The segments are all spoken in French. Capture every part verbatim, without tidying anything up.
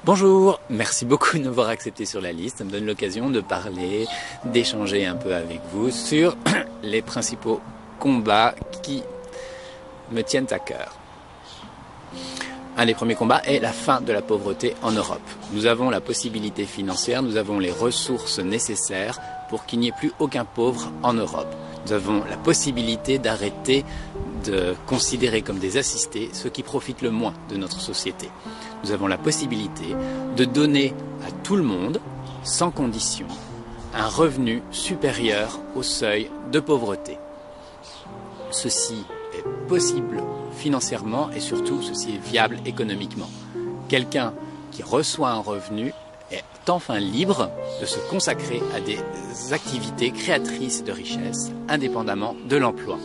Bonjour, merci beaucoup de m'avoir accepté sur la liste. Ça me donne l'occasion de parler, d'échanger un peu avec vous sur les principaux combats qui me tiennent à cœur. Un des premiers combats est la fin de la pauvreté en Europe. Nous avons la possibilité financière, nous avons les ressources nécessaires pour qu'il n'y ait plus aucun pauvre en Europe. Nous avons la possibilité d'arrêter de considérer comme des assistés ceux qui profitent le moins de notre société. Nous avons la possibilité de donner à tout le monde, sans condition, un revenu supérieur au seuil de pauvreté. Ceci est possible financièrement et surtout ceci est viable économiquement. Quelqu'un qui reçoit un revenu est enfin libre de se consacrer à des activités créatrices de richesse indépendamment de l'emploi.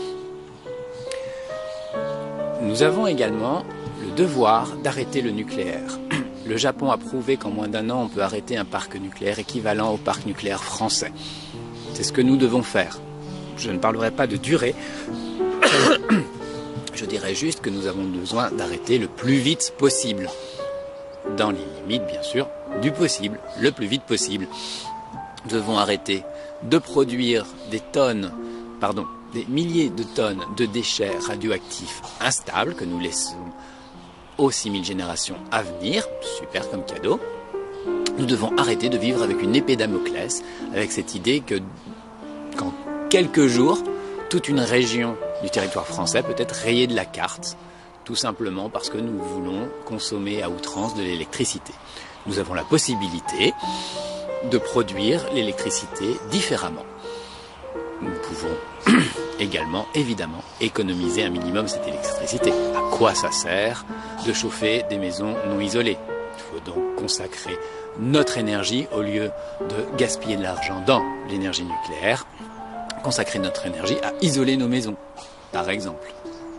Nous avons également le devoir d'arrêter le nucléaire. Le Japon a prouvé qu'en moins d'un an, on peut arrêter un parc nucléaire équivalent au parc nucléaire français. C'est ce que nous devons faire. Je ne parlerai pas de durée. Je dirais juste que nous avons besoin d'arrêter le plus vite possible. Dans les limites, bien sûr, du possible, le plus vite possible. Nous devons arrêter de produire des tonnes, pardon, des milliers de tonnes de déchets radioactifs instables que nous laissons aux six mille générations à venir, super comme cadeau. Nous devons arrêter de vivre avec une épée Damoclès, avec cette idée que qu'en quelques jours, toute une région du territoire français peut être rayée de la carte, tout simplement parce que nous voulons consommer à outrance de l'électricité. Nous avons la possibilité de produire l'électricité différemment. Nous pouvons également, évidemment, économiser un minimum cette électricité. À quoi ça sert de chauffer des maisons non isolées? Il faut donc consacrer notre énergie, au lieu de gaspiller de l'argent dans l'énergie nucléaire, consacrer notre énergie à isoler nos maisons, par exemple.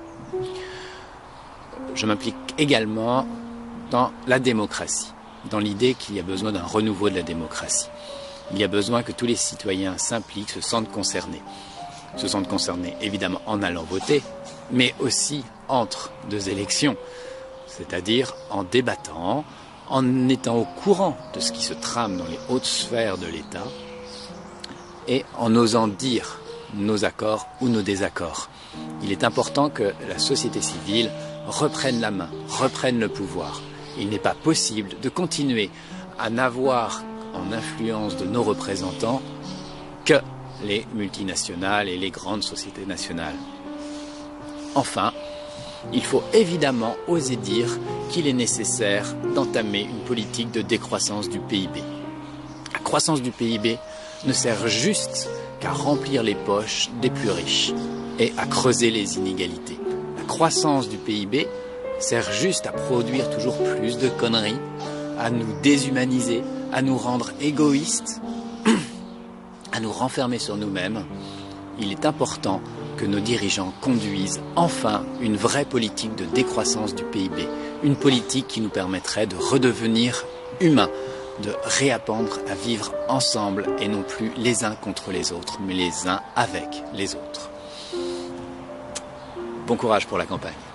Je m'implique également dans la démocratie, dans l'idée qu'il y a besoin d'un renouveau de la démocratie. Il y a besoin que tous les citoyens s'impliquent, se sentent concernés. Se sentent concernés évidemment en allant voter, mais aussi entre deux élections, c'est-à-dire en débattant, en étant au courant de ce qui se trame dans les hautes sphères de l'État et en osant dire nos accords ou nos désaccords. Il est important que la société civile reprenne la main, reprenne le pouvoir. Il n'est pas possible de continuer à n'avoir en influence de nos représentants que les multinationales et les grandes sociétés nationales. Enfin, il faut évidemment oser dire qu'il est nécessaire d'entamer une politique de décroissance du P I B. La croissance du P I B ne sert juste qu'à remplir les poches des plus riches et à creuser les inégalités. La croissance du P I B sert juste à produire toujours plus de conneries, à nous déshumaniser, à nous rendre égoïstes, à nous renfermer sur nous-mêmes. Il est important que nos dirigeants conduisent enfin une vraie politique de décroissance du P I B, une politique qui nous permettrait de redevenir humains, de réapprendre à vivre ensemble et non plus les uns contre les autres, mais les uns avec les autres. Bon courage pour la campagne.